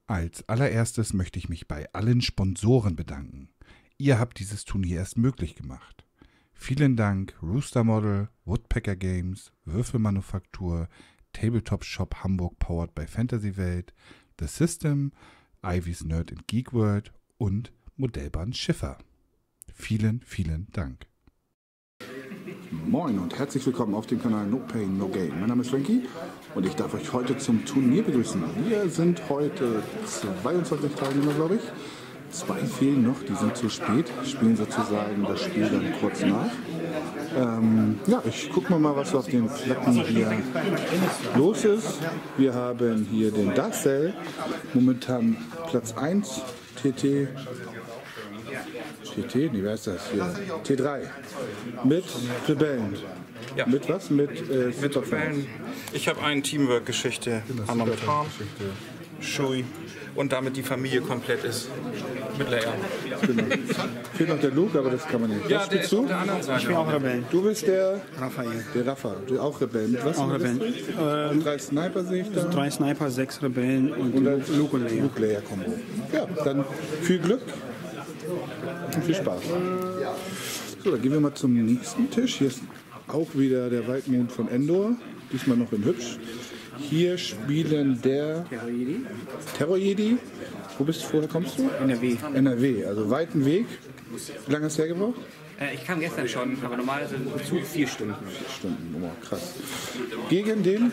Als allererstes möchte ich mich bei allen Sponsoren bedanken. Ihr habt dieses Turnier erst möglich gemacht. Vielen Dank Rooster Model, Woodpecker Games, Würfelmanufaktur, Tabletop Shop Hamburg powered by Fantasy Welt, The System, Ivy's Nerd and Geek World und Modellbahn Schiffer. Vielen, vielen Dank. Moin und herzlich willkommen auf dem Kanal No Pain, No Gain. Mein Name ist Frankie und ich darf euch heute zum Turnier begrüßen. Wir sind heute 22 Teilnehmer, glaube ich. 2 fehlen noch, die sind zu spät, spielen sozusagen das Spiel dann kurz nach. Ja, ich gucke mal, was auf den Platten hier los ist. Wir haben hier den Darcel, momentan Platz 1, TT, nee, wer ist das hier? T3. Mit Rebellen. Ja. Mit was? Mit Rebellen. Ich habe eine Teamwork-Geschichte. Hammer mit Hahn, Shui und damit die Familie komplett ist. Mit Leia. Genau. Fehlt noch der Luke, aber das kann man nicht. Ja, was der ist du? auf der anderen Seite. Ich bin auch Rebellen. Du bist der Raphael. Der Rafa. Du auch Rebellen. Mit was? Auch Rebellen. Und 3 Sniper sehe ich da. 3 Sniper, 6 Rebellen und Luke und Leia. Luke-Leia-Kombo. Ja, dann viel Glück und viel Spaß. So, dann gehen wir mal zum nächsten Tisch. Hier ist auch wieder der Waldmond von Endor. Diesmal noch in hübsch. Hier spielen der Terror-Jedi. Woher kommst du? NRW. NRW, also weiten Weg. Wie lange hast du hergebraucht? Ich kam gestern schon, aber normalerweise im Zug 4 Stunden. 4 Stunden, oh, krass. Gegen den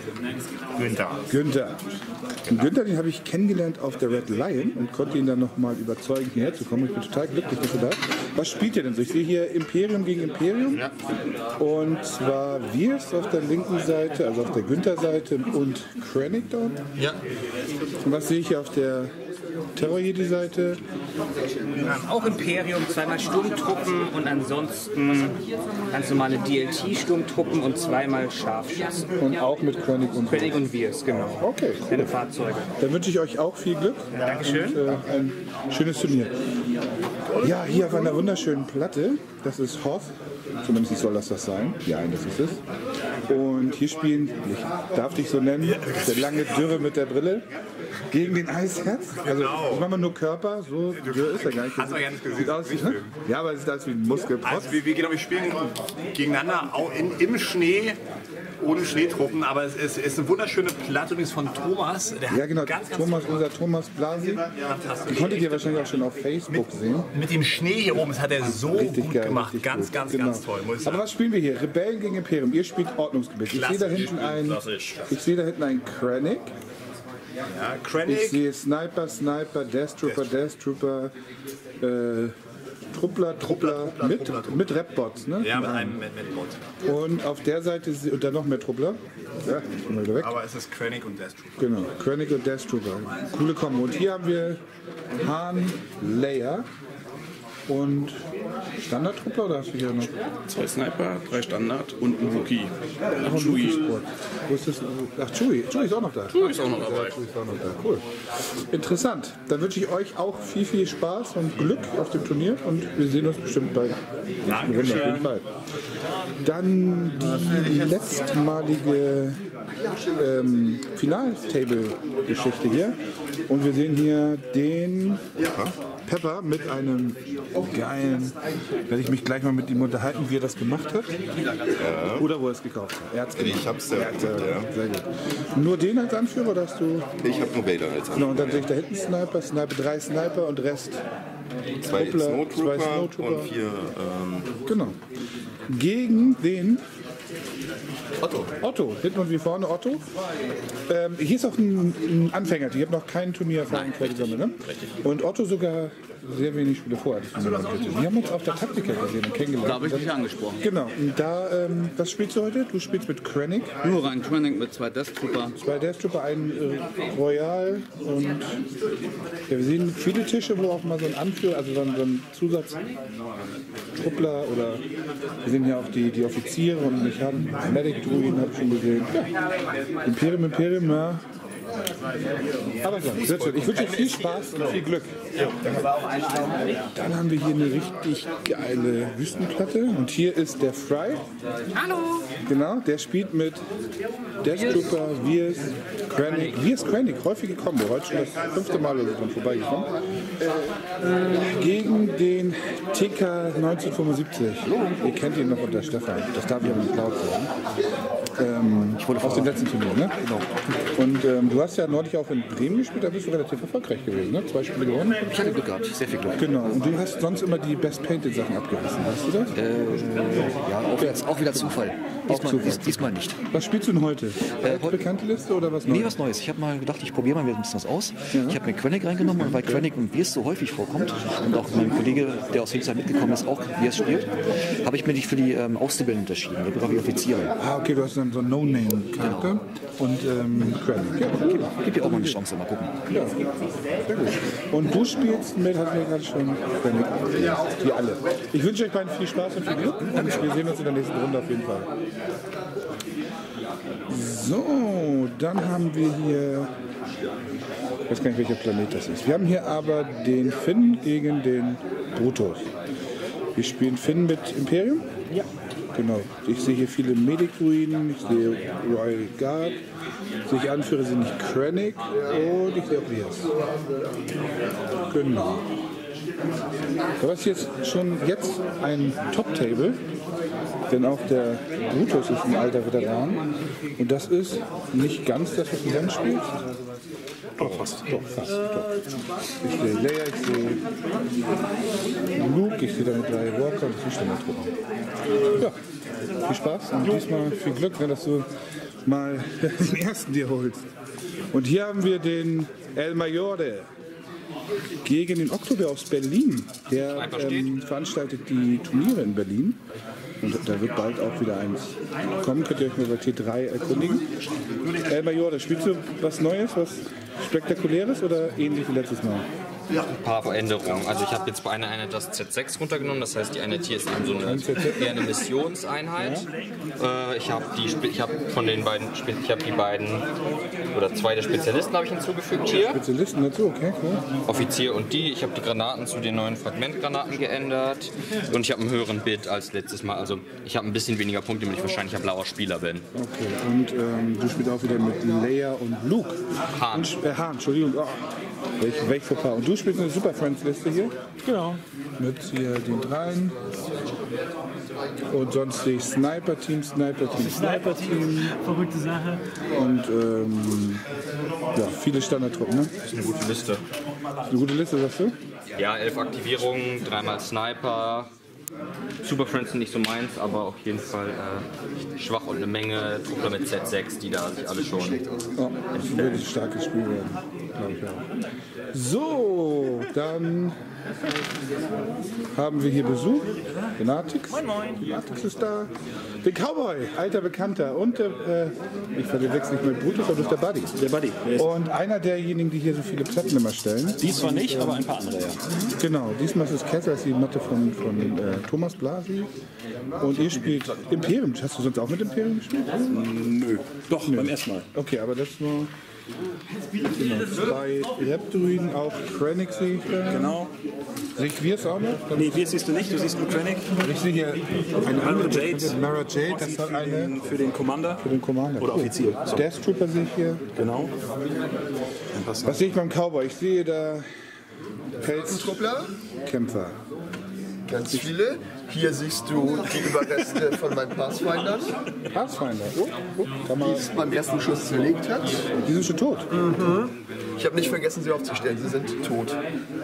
Günther. Den Günther, den habe ich kennengelernt auf der Red Lion und konnte ihn dann nochmal überzeugen, hierher zu kommen. Ich bin total glücklich, dass er da ist. Was spielt ihr denn so? Ich sehe hier Imperium gegen Imperium. Ja. Und zwar Wirs auf der linken Seite, also auf der Günther-Seite und Krennic dort. Ja. Und was sehe ich hier auf der Terror-Jedi-Seite? Auch Imperium, 2-mal Sturmtruppen und ansonsten ganz normale DLT-Sturmtruppen und 2-mal Scharfschützen. Und auch mit Krennic und Krennic und Wirs, genau. Okay, cool. Deine Fahrzeuge. Dann wünsche ich euch auch viel Glück. Ja, Dankeschön. Und, ein schönes Turnier. Ja, hier auf einer wunderschönen Platte, das ist Hoth, zumindest soll das sein. Ja, das ist es. Und hier spielen, ich darf dich so nennen, der lange Dürre mit der Brille gegen den Eisherz. Also das machen wir nur Körper, so dürr ist er gar nicht. Hast du ja nicht gesehen. Sieht aus, ne? Ja, aber es sieht aus wie ein Muskelprotz. Also wir spielen gegeneinander auch im Schnee, ohne Schneetruppen, aber es ist eine wunderschöne Platte übrigens von Thomas. Der Ja, genau, ganz unser Thomas Blasi. Die konntet ihr wahrscheinlich auch schon auf Facebook sehen. mit dem Schnee hier oben, das hat er so Richtig gut geil, gemacht. richtig Ganz, gut. ganz, Genau. ganz toll, muss ich sagen. Aber was spielen wir hier? Rebellen gegen Imperium. Ihr spielt Ordnungsgebiet. Ich sehe da hinten einen Krennic. Ja, Ich Krennic, sehe Sniper, Death Trooper, Truppler mit Rap-Bots, ne? ja, mit einem Bot. Und auf der Seite und dann noch mehr Truppler. Ja, ich bin mal wieder weg. Aber es ist Krennic und Death Trooper. Genau, Krennic und Death Trooper. Coole Kombo. Und hier haben wir Han, Leia und Standardtruppler oder hast du hier noch? 2 Sniper, 3 Standard und ein Wookie. Ach, Chewie. Wo ist das? Ach, Chewie. Chewie ist auch noch da. Chewie ist auch noch dabei. Chewie ist auch noch da. Cool. Interessant. Dann wünsche ich euch auch viel, viel Spaß und Glück auf dem Turnier und wir sehen uns bestimmt bei nächsten Runde auf jeden Fall. Dann die letztmalige Final-Table-Geschichte hier. Und wir sehen hier den Pepper mit einem geilen, werde ich mich gleich mal mit ihm unterhalten, wie er das gemacht hat. Ja. Oder wo er es gekauft hat. Er hat's gemacht. Ich hab's selber gemacht, ja. Sehr gut. Nur den als Anführer oder hast du? Ich hab nur Vader als Anführer. Genau, und dann sehe ich da hinten Sniper, 3 Sniper und Rest 2 Truppler, Snowtrooper und 4 Genau. Gegen den Otto, hinten und wie vorne Otto. Hier ist auch ein Anfänger, ich habe noch kein Turniererfahrung vorgesammelt. Ne? Und Otto sogar sehr wenig Spiele vorher. Wir haben uns auf der Taktiker gesehen und kennengelernt. Da habe ich dich angesprochen. Genau, und da, was spielst du heute? Du spielst mit Krennic. Nur rein Krennic mit 2 Death Trooper. 2 Death Trooper, ein Royal und ja, wir sehen viele Tische, wo auch mal so ein Anführer, also so ein Zusatztruppler oder wir sehen hier auch die Offiziere und Medic Druiden habe ich schon gesehen. Ja. Imperium, ja. Aber so, sehr schön. Ich wünsche euch viel Spaß und viel Glück. Dann haben wir hier eine richtig geile Wüstenplatte. Und hier ist der Fry. Hallo! Genau, der spielt mit Death Trooper, Viers, Krennic, häufige Kombo. Heute schon das 5. Mal oder so dran vorbeigekommen. Gegen den TK 1975. Ihr kennt ihn noch unter Stefan. Das darf ich aber nicht laut sagen. Aus dem letzten Turnier, ne? Genau. Und du hast ja neulich auch in Bremen gespielt, da bist du relativ erfolgreich gewesen, ne? 2 Spiele gewonnen. Ich hatte Glück gehabt, sehr viel Glück. Genau. Und du hast sonst immer die Best Painted Sachen abgerissen, weißt du das? Ja, auch wieder Zufall. Diesmal nicht. Was spielst du denn heute? Bekannte Liste oder was Neues? Nee, was Neues. Ich habe mal gedacht, ich probiere mal wieder ein bisschen was aus. Ja. Ich habe mir Krennic reingenommen und weil Krennic und Viers so häufig vorkommt und auch mein Kollege, der aus Hildesheim mitgekommen ist, auch Viers spielt, habe ich mir nicht für die Auszubildenden entschieden. Da bin ich Offiziere. Ah, okay, du hast dann so einen No-Name-Charakter. Genau. Und Krennic. Ja, okay. Gib dir auch mal eine Chance, mal gucken. Ja, sehr gut. Und du spielst mit, hatten wir gerade schon, Krennic. Ja. Die alle. Ich wünsche euch beiden viel Spaß und viel Glück. Wir sehen uns in der nächsten Runde auf jeden Fall. So, dann haben wir hier, ich weiß gar nicht, welcher Planet das ist. Wir haben hier aber den Finn gegen den Brutus. Wir spielen Finn mit Imperium? Ja. Genau. Ich sehe hier viele Medic-Druiden, ich sehe Royal Guard, ich Anführer sind nicht Krennic und ich sehe auch Viers. Genau. Da ist jetzt schon ein Top-Table, denn auch der Brutus ist ein alter Veteran und das ist nicht ganz das, was du dann spielst. Doch, fast. Doch. Ich sehe Leia, ich sehe Luke, ich sehe damit 3 Walker und das ist Standardtruppen. Ja, viel Spaß und diesmal viel Glück, dass du mal den ersten dir holst. Und hier haben wir den El Mayore gegen den Oktober aus Berlin. Der veranstaltet die Turniere in Berlin. Und da wird bald auch wieder eins kommen. Könnt ihr euch mal bei T3 erkundigen. El Mayore, spielst du was Neues, was Spektakuläres oder ähnlich wie letztes Mal? Ja. Ein paar Veränderungen. Also ich habe jetzt bei einer Einheit das Z6 runtergenommen, das heißt die Einheit hier ist dann so eher eine Missionseinheit. Ja. Ich habe die beiden oder 2 der Spezialisten habe ich hinzugefügt hier. Spezialisten dazu, okay, cool. Offizier und die. Ich habe die Granaten zu den neuen Fragmentgranaten geändert und ich habe einen höheren Bit als letztes Mal. Also ich habe ein bisschen weniger Punkte, weil ich wahrscheinlich ein blauer Spieler bin. Okay, und du spielst auch wieder mit Leia und Luke. Hahn. Hahn, Entschuldigung. Oh. Welch Fauxpas. Und du spielst eine Super Friends-Liste hier? Genau. Mit hier den 3. Und sonst sehe ich Sniper-Team. Verrückte Sache. Und ja, viele Standardtruppen, ne? Das ist eine gute Liste. Eine gute Liste, sagst du? Ja, 11 Aktivierungen, 3-mal Sniper. Super Friends sind nicht so meins, aber auf jeden Fall schwach und eine Menge Truppler mit Z6, die da sich alle schon. Ja, das ist ein wirklich starkes Spiel werden, glaube ich auch. So, dann haben wir hier Besuch. Genatix. Moin, moin. Genatix ist da. Der Cowboy, alter Bekannter. Und ich verwechsel nicht mit Brutus, aber das ist der Buddy. Der Buddy. Und einer derjenigen, die hier so viele Platten immer stellen. Diesmal nicht, aber ein paar andere, ja. Genau, diesmal ist es Kessler, ist die Matte von Thomas Blasi. Und ihr spielt Imperium. Hast du sonst auch mit Imperium gespielt? Nö. Doch, beim ersten Mal. Okay, aber das war... Genau, 2 Reptruiden, auch Krennic sehe ich da. Genau. Sehe ich Viers auch noch? Nee, Viers siehst du nicht, du siehst nur Krennic. Ich sehe hier eine andere Jade. Mara Jade, das hat eine... Für den Commander. Für den Commander. Oder Offizier. So. Death Trooper sehe ich hier. Genau. Was sehe ich beim Cowboy? Ich sehe da Pelzkämpfer. Ganz viele. Hier siehst du die Überreste von meinen Pathfindern. Pathfinder? Oh, die es beim ersten Schuss zerlegt hat. Die sind schon tot? Mhm. Ich habe nicht vergessen, sie aufzustellen. Sie sind tot.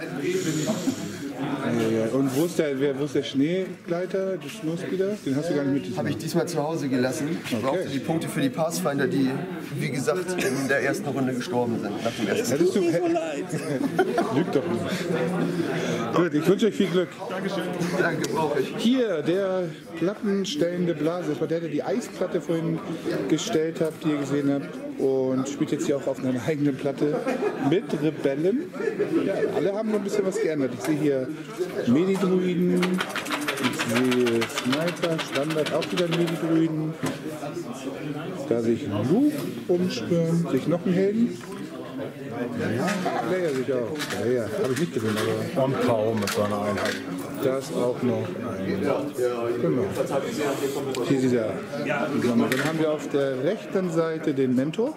Ja. Und wo ist der Schneegleiter, der Snowspeeder? Den hast du gar nicht mit. Habe ich diesmal zu Hause gelassen. Ich brauchte die Punkte für die Pathfinder, die, wie gesagt, in der ersten Runde gestorben sind. Nach dem ersten Hättest du... Lügt doch nicht. Gut, ich wünsche euch viel Glück. Dankeschön. Danke, brauche ich. Hier, der plattenstellende Blase. Das war der die Eisplatte vorhin gestellt hat, die ihr gesehen habt. Und spielt jetzt hier auch auf einer eigenen Platte mit Rebellen. Ja, alle haben noch ein bisschen was geändert. Ich sehe hier Medidruiden, ich sehe Sniper, Standard, auch wieder Medidruiden. Da sehe ich Luke umspüren, sehe ich noch einen Helden. Leia sich auch. Leia, habe ich nicht gesehen, aber. Und Pau mit seiner Einheit. Da ist auch noch ein. Genau. Hier dieser. Dann haben wir auf der rechten Seite den Mentor.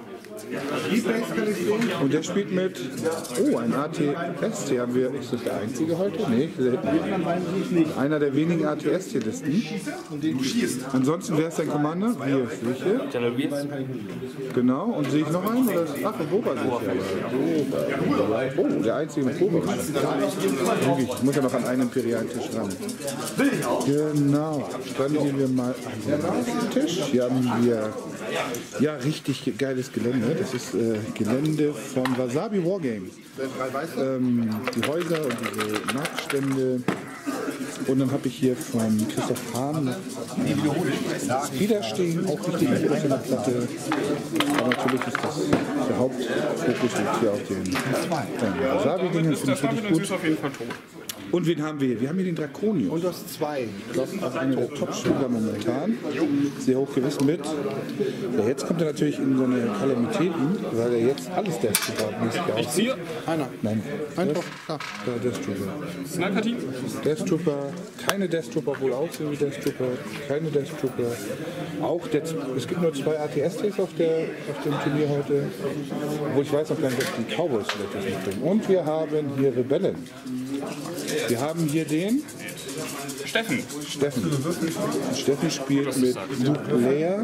Und der spielt mit, ein ATST haben wir, ist das der einzige heute? Nee, einer der wenigen ATST-Listen. Ansonsten, wer ist dein Commander? Wir, sicher. Genau, und sehe ich noch einen? Oder? Ach, Boba sehe ich. Oh, der einzige mit Boba. Ich muss ja noch an einen Imperialtisch ran. Genau, dann gehen wir mal an den Tisch. Hier haben wir richtig geiles Gelände. Das ist Gelände von Wasabi Wargames. Die Häuser und diese Marktstände. Und dann habe ich hier von Christoph Hahn Speeder stehen, auch richtig gut auf der Platte. Aber natürlich ist das der Hauptfokus hier auf den Wasabi-Dingen. Das finde ich richtig gut. Und wen haben wir? Wir haben hier den Draconius. Und das 2. Das ist einer der Top-Spieler momentan. Sehr hoch gewiss mit. Ja, jetzt kommt er natürlich in so eine Kalamitäten, weil er jetzt alles Death Trooper-mäßig aussieht. Ich ziehe? Einer. Nein. Einfach. Der Death Trooper. Sniper-Team? Death Trooper. Keine Death Trooper, wohl aussehen wie Death Trooper. Keine Death Trooper. Auch es gibt nur 2 ATSTs auf dem Turnier heute. Wo ich weiß noch gar nicht, ob die Cowboys vielleicht das mitbringen. Und wir haben hier Rebellen. Wir haben hier den Steffen. Steffen spielt mit Luke Leia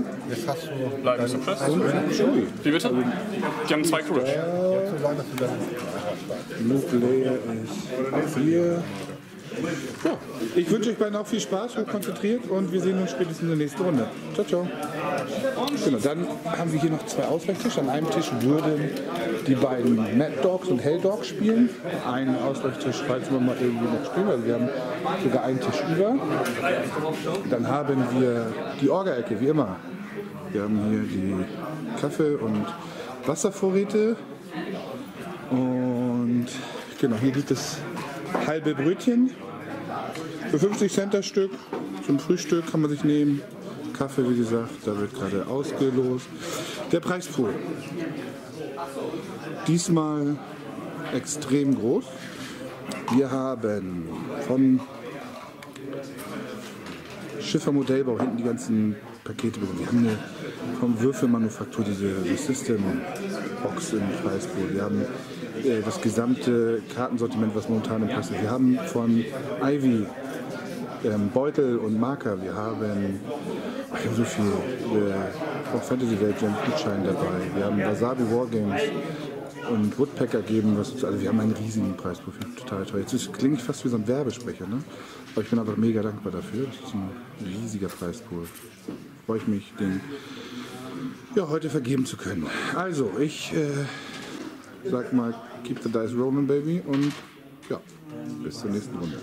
und Chewie. Wie bitte? Die haben 2 Courage. Luke Leia ist hier. Ja, ich wünsche euch beiden auch viel Spaß, hoch konzentriert und wir sehen uns spätestens in der nächsten Runde. Ciao, ciao. Genau, dann haben wir hier noch 2 Ausweichtische. An einem Tisch würden die beiden Mad Dogs und Hell Dogs spielen. Einen Ausweichtisch, falls wir mal irgendwie noch spielen, weil wir haben sogar einen Tisch über. Dann haben wir die Orga-Ecke, wie immer. Wir haben hier die Kaffee- und Wasservorräte. Und genau, hier gibt es halbe Brötchen für 50 Cent das Stück. Zum Frühstück kann man sich nehmen. Kaffee, wie gesagt, da wird gerade ausgelost. Der Preispool. Diesmal extrem groß. Wir haben von Schiffer Modellbau hinten die ganzen Pakete bekommen. Wir haben eine vom Würfelmanufaktur diese System-Box im Preispool. Wir haben das gesamte Kartensortiment, was momentan im Preis ist. Wir haben von Ivy Beutel und Marker. Wir haben so viel auch Fantasy Welt Gutschein dabei. Wir haben Wasabi Wargames und Woodpecker geben. Also wir haben einen riesigen Preispool. Total toll. Jetzt klinge ich fast wie so ein Werbesprecher, ne? Aber ich bin einfach mega dankbar dafür. Das ist ein riesiger Preispool. Freue ich mich, den heute vergeben zu können. Also, ich sag mal, keep the dice rolling, baby, und ja, bis zur nächsten Runde.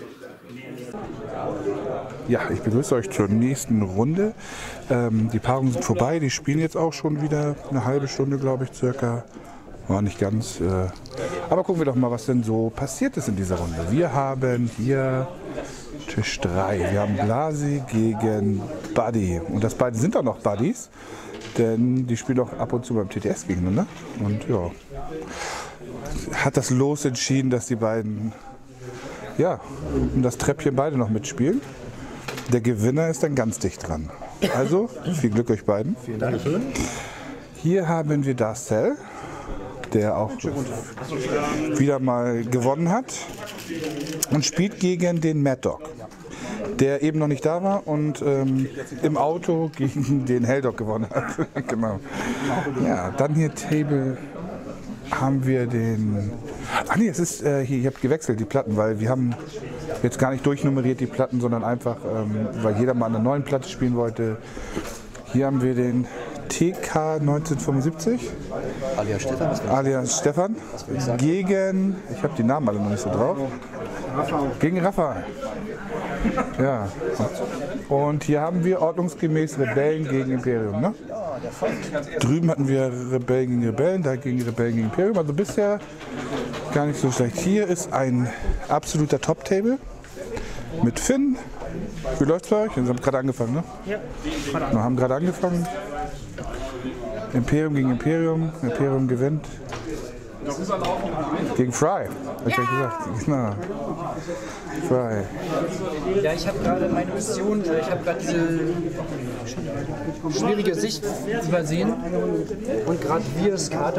Ja, ich begrüße euch zur nächsten Runde. Die Paarungen sind vorbei, die spielen jetzt auch schon wieder eine halbe Stunde, glaube ich, circa. War nicht ganz. Aber gucken wir doch mal, was denn so passiert ist in dieser Runde. Wir haben hier Tisch 3. Wir haben Blasi gegen Buddy. Und das beide sind auch noch Buddies, denn die spielen auch ab und zu beim TTS gegeneinander. Und ja, hat das Los entschieden, dass die beiden um das Treppchen beide noch mitspielen. Der Gewinner ist dann ganz dicht dran. Also, viel Glück euch beiden. Vielen Dank. Hier haben wir Darcel, der auch wieder mal gewonnen hat und spielt gegen den Mad Dog, der eben noch nicht da war und im Auto gegen den Hell Dog gewonnen hat. Genau. Ja, dann hier Table haben wir den... Ach nee, es ist hier, ich habe gewechselt die Platten, weil wir haben jetzt gar nicht durchnummeriert die Platten, sondern einfach, weil jeder mal an einer neuen Platte spielen wollte. Hier haben wir den TK 1975. Alias Stefan. Gegen, ich habe die Namen alle noch nicht so drauf. Gegen Rafa. Ja. Und hier haben wir ordnungsgemäß Rebellen gegen Imperium. Ne? Drüben hatten wir Rebellen gegen Rebellen, da gegen Rebellen gegen Imperium. Also bisher gar nicht so schlecht. Hier ist ein absoluter Top-Table mit Finn. Wie läuft's bei euch? Wir haben gerade angefangen, ne? Ja. Wir haben gerade angefangen. Imperium gegen Imperium. Imperium gewinnt. Gegen Fry, hab ich ja gesagt. Genau. Fry. Ja, ich habe gerade meine Mission, ich habe gerade diese schwierige Sicht übersehen und gerade Virs Karte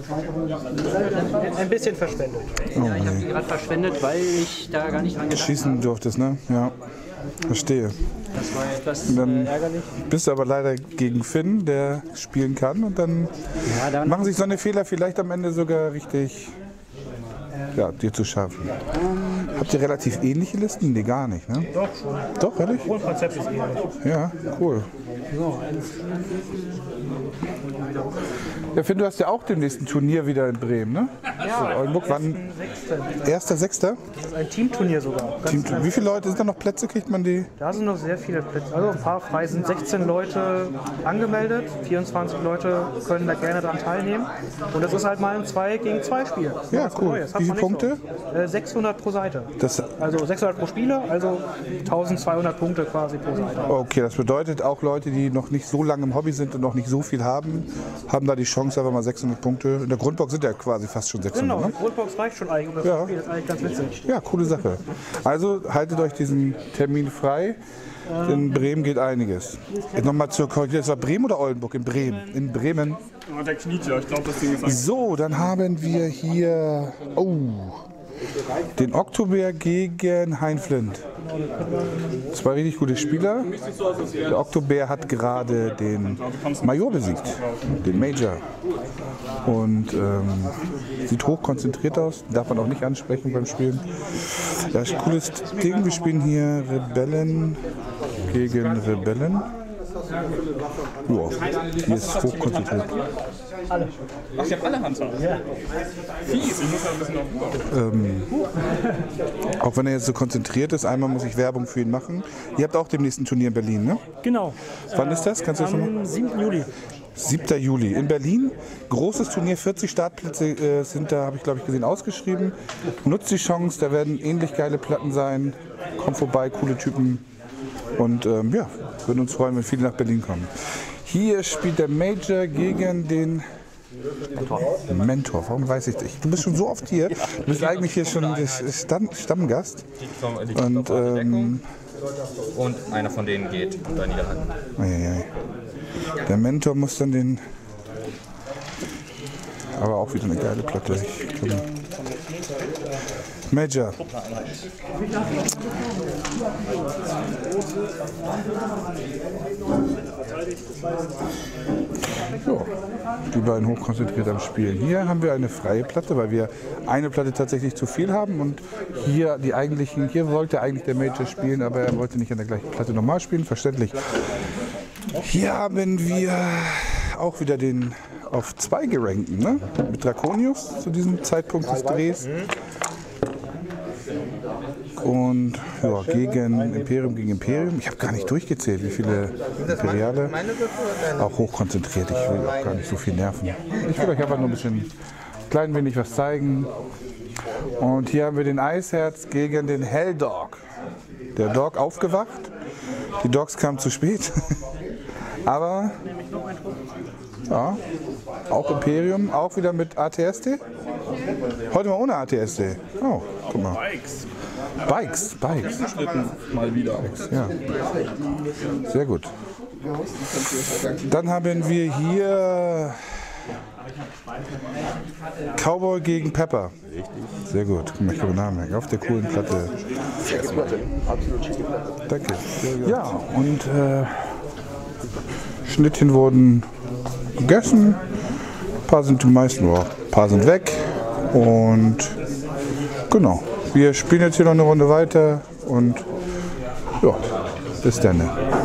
ein bisschen verschwendet. Oh, ja, ich habe die gerade verschwendet, weil ich da gar nicht dran gedacht schießen habe. durftest, ne? Ja. Verstehe. Das war etwas Dann ärgerlich. bist du aber leider gegen Finn, der spielen kann, und dann, machen sich so eine Fehler vielleicht am Ende sogar richtig, ja, dir zu schaffen. Habt ihr relativ ähnliche Listen? Nee, gar nicht, ne? Doch, schon. Doch, ehrlich? Das Konzept ist ähnlich. Ja, cool. Ja, Finn, du hast ja auch demnächst ein Turnier wieder in Bremen, ne? Ja, Oldenburg, wann? 1.6.? Das ist ein Teamturnier sogar. Wie viele Leute sind da noch Plätze? Kriegt man die? Da sind noch sehr viele Plätze. Also ein paar frei, sind 16 Leute angemeldet, 24 Leute können da gerne daran teilnehmen. Und das ist halt mal ein 2 gegen 2 Spiel. Ja, cool. Wie viele Punkte? So. 600 pro Seite. Das, also 600 pro Spieler, also 1200 Punkte quasi pro Seite. okay, das bedeutet auch Leute, die noch nicht so lange im Hobby sind und noch nicht so viel haben da die Chance, einfach mal 600 Punkte. In der Grundbox sind ja quasi fast schon 600. Genau, Ne? die Grundbox reicht schon eigentlich. Ja. Das ist eigentlich ganz witzig. Ja, coole Sache. Also haltet euch diesen Termin frei. In Bremen geht einiges. Jetzt nochmal zur Korrektur. Das war Bremen oder Oldenburg? In Bremen. In Bremen. Oh, der kniet ja, ich glaube, das Ding ist eigentlich... So, dann haben wir hier den Oktober gegen Hein Flint. Zwei richtig gute Spieler. Der Oktober hat gerade den Major besiegt, den Major. Und sieht hoch konzentriert aus, darf man auch nicht ansprechen beim Spielen. Das ist ein cooles Ding. Wir spielen hier Rebellen gegen Rebellen. Ja, hier ist hoch konzentriert. Alle. Ach, ich habe alle Hunter. Ja. Fies, ich muss da ein bisschen auf. Auch wenn er jetzt so konzentriert ist, einmal muss ich Werbung für ihn machen. Ihr habt auch demnächst ein Turnier in Berlin, ne? Genau. Wann ist das? Kannst du das schon mal? Am 7. Juli. 7. Juli in Berlin. Großes Turnier, 40 Startplätze sind da, habe ich glaube ich gesehen, ausgeschrieben. Nutzt die Chance, da werden ähnlich geile Platten sein. Kommt vorbei, coole Typen. Und ja, würden uns freuen, wenn viele nach Berlin kommen. Hier spielt der Major gegen den Mentor. Warum weiß ich das? Du bist schon so oft hier. Du bist eigentlich hier schon Stammgast. Und einer von denen geht bei Niederlanden. Der Mentor muss dann den... Aber auch wieder eine geile Platte. Major. So, die beiden hochkonzentriert am Spielen. Hier haben wir eine freie Platte, weil wir eine Platte tatsächlich zu viel haben. Und hier hier wollte eigentlich der Major spielen, aber er wollte nicht an der gleichen Platte normal spielen, verständlich. Hier haben wir auch wieder den auf 2 gerankten, ne? Mit Draconius zu diesem Zeitpunkt des Drehs. Und ja, gegen Imperium. Ich habe gar nicht durchgezählt, wie viele Imperiale. Auch hochkonzentriert, ich will auch gar nicht so viel nerven. Ich will euch einfach nur ein klein wenig was zeigen. Und hier haben wir den Eisherz gegen den Helldog. Der Dog aufgewacht. Die Dogs kamen zu spät. Aber ja, auch Imperium, auch wieder mit ATSD. Heute mal ohne ATSD. Oh, guck mal. Bikes. Mal wieder. Ja. Sehr gut. Dann haben wir hier Cowboy gegen Pepper. Sehr gut. Ich habe den Namen auf der coolen Platte. Danke. Ja, und Schnittchen wurden gegessen. Ein paar sind die meisten, ein paar sind weg. Und genau. Wir spielen jetzt hier noch eine Runde weiter und ja, bis dann.